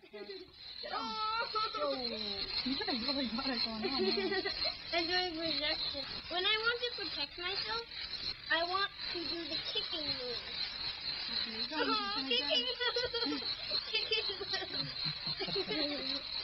I'm doing rejection. When I want to protect myself, I want to do the kicking move. Kicking move. Kicking move.